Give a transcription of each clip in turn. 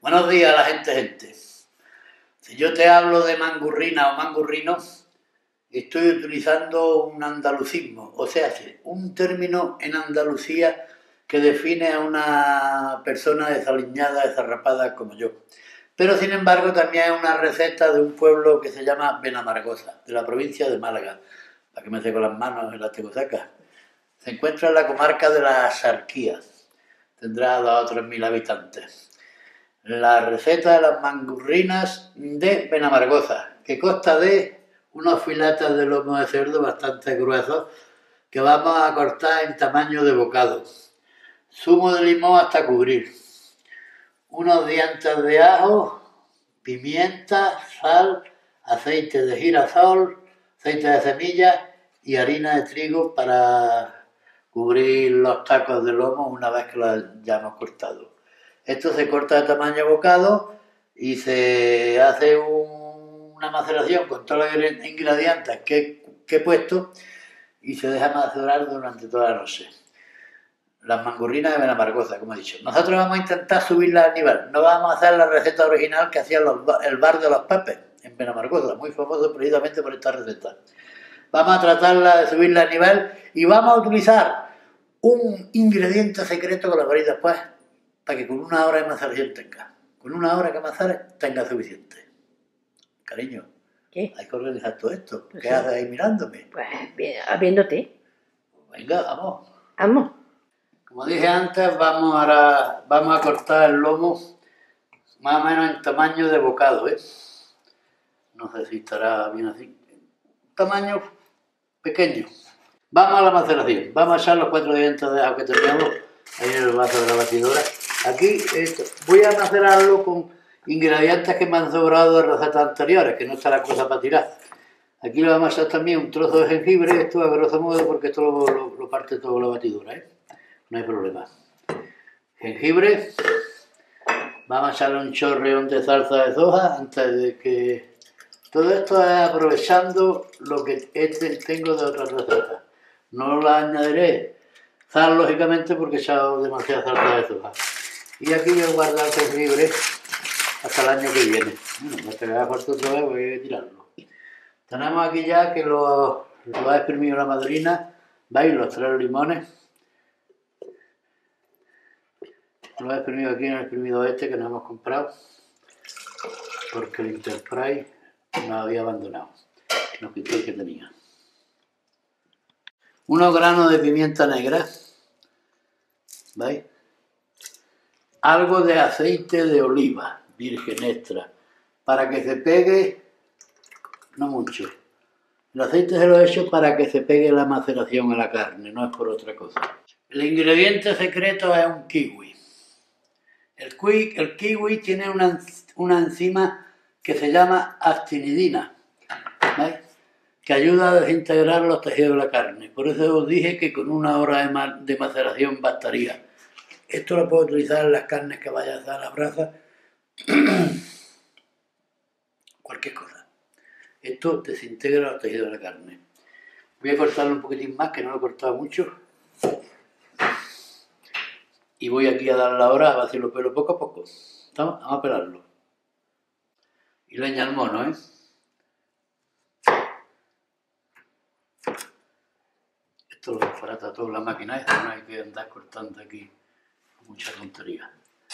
Buenos días, la gente. Si yo te hablo de mangurrina o mangurrino, estoy utilizando un andalucismo, o sea, un término en Andalucía que define a una persona desaliñada, desarrapada como yo. Pero sin embargo también es una receta de un pueblo que se llama Benamargoza, de la provincia de Málaga, para que me seco las manos en la tengo secas. Se encuentra en la comarca de la Axarquía, tendrá 2 o 3 mil habitantes. La receta de las mangurrinas de Benamargoza, que consta de unos filetes de lomo de cerdo bastante gruesos que vamos a cortar en tamaño de bocado, zumo de limón hasta cubrir, unos dientes de ajo, pimienta, sal, aceite de girasol, aceite de semilla y harina de trigo para cubrir los tacos de lomo una vez que los hayamos cortado. Esto se corta de tamaño bocado y se hace una maceración con todos los ingredientes que he puesto y se deja macerar durante toda la noche. Las mangurrinas de Benamargoza, como he dicho. Nosotros vamos a intentar subirlas al nivel. No vamos a hacer la receta original que hacía el bar de los Pepes en Benamargoza, muy famoso precisamente por esta receta. Vamos a tratarla de subirla al nivel y vamos a utilizar un ingrediente secreto que lo veréis después para que con 1 hora de maceración tenga. Con 1 hora que macere tenga suficiente. Cariño, ¿Qué? hay que organizar todo esto. ¿Qué haces ahí mirándome? Pues viéndote. Venga, vamos. Vamos. Como dije antes, vamos a cortar el lomo más o menos en tamaño de bocado, ¿eh? No sé si estará bien así. Tamaño pequeño. Vamos a la maceración. Vamos a echar los 4 dientes de ajo que teníamos ahí en el vaso de la batidora. Aquí voy a macerarlo con ingredientes que me han sobrado de recetas anteriores, que no está la cosa para tirar. Aquí le vamos a echar también un trozo de jengibre, esto a grosso modo porque esto lo parte todo la batidora, ¿eh? No hay problema. Jengibre. Vamos a echarle un chorreón de salsa de soja antes de que... Todo esto es aprovechando lo que tengo de otras recetas. No la añadiré sal, lógicamente, porque he echado demasiada salsa de soja. Y aquí voy a guardar el jengibre hasta el año que viene. Bueno, hasta que haga falta otra vez voy a tirarlo. Tenemos aquí ya que lo ha exprimido la madrina. ¿Veis? Los 3 limones. Lo he exprimido aquí en el exprimido este que nos hemos comprado porque el Enterprise nos había abandonado, nos quitó el que tenía. Unos granos de pimienta negra, ¿veis? Algo de aceite de oliva virgen extra para que se pegue, no mucho. El aceite se lo he hecho para que se pegue la maceración a la carne, no es por otra cosa. El ingrediente secreto es un kiwi. El kiwi tiene una enzima que se llama actinidina, ¿veis? Que ayuda a desintegrar los tejidos de la carne. Por eso os dije que con 1 hora de maceración bastaría. Esto lo puedo utilizar en las carnes que vaya a hacer a la brasa, cualquier cosa. Esto desintegra los tejidos de la carne. Voy a cortarlo un poquitín más, que no lo he cortado mucho. Y voy aquí a dar la hora a vaciar los pelos poco a poco. Vamos a pelarlo. Y leña al mono, ¿eh? Esto lo desbarata toda la máquina esta, no hay que andar cortando aquí mucha tontería.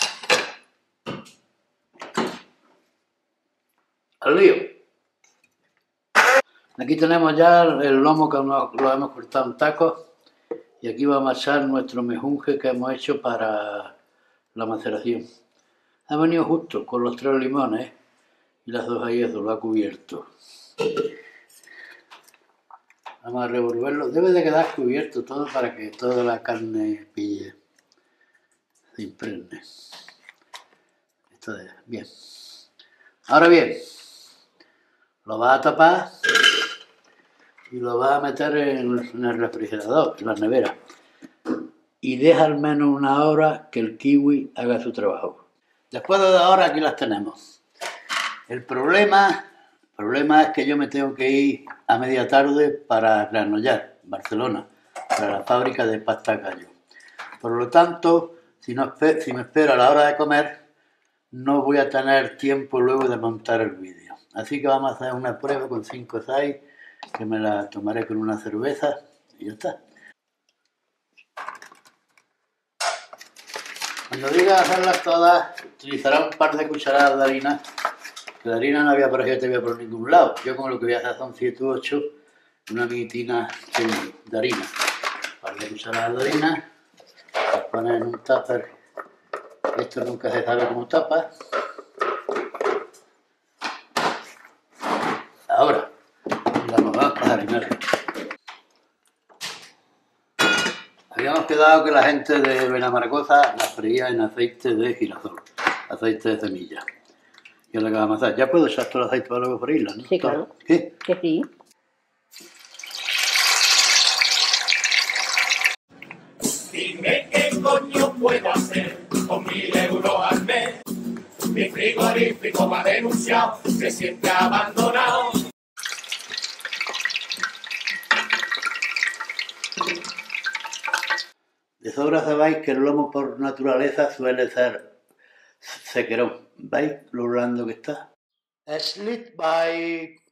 ¡Al lío! Aquí tenemos ya el lomo que lo hemos cortado en tacos. Y aquí vamos a echar nuestro mejunje que hemos hecho para la maceración. Ha venido justo con los 3 limones y las 2 ahí, eso lo ha cubierto. Vamos a revolverlo. Debe de quedar cubierto todo para que toda la carne pille, se impregne. Esto es bien. Ahora bien, lo vas a tapar y lo vas a meter en el refrigerador, en la nevera. Y deja al menos 1 hora que el kiwi haga su trabajo. Después de 2 horas aquí las tenemos. El problema es que yo me tengo que ir a media tarde para Granollers, Barcelona, para la fábrica de pasta gallo. Por lo tanto, si me espero a la hora de comer, no voy a tener tiempo luego de montar el vídeo. Así que vamos a hacer una prueba con 5 o 6, que me la tomaré con una cerveza y ya está. Cuando diga hacerlas todas, utilizará un par de cucharadas de harina. La harina no había por aquí por ningún lado. Yo con lo que voy a hacer son 7 u 8, una mitina de harina. Un par de cucharadas de harina, las pones en un tupper. Esto nunca se sabe cómo tapa. Ahora, vamos a harinar. Habíamos quedado que la gente de Benamaracoza las freía en aceite de girasol, aceite de semilla. Y es lo que vamos a hacer. Ya puedo echar todo el aceite para luego freírla, ¿no? Sí, claro. ¿Qué? Que sí. Dime qué coño puedo hacer con 1000 euros al mes. Mi frigorífico me ha denunciado, se siente abandonado. De sobra sabéis que el lomo por naturaleza suele ser sequerón. ¿Veis lo blando que está? Slit by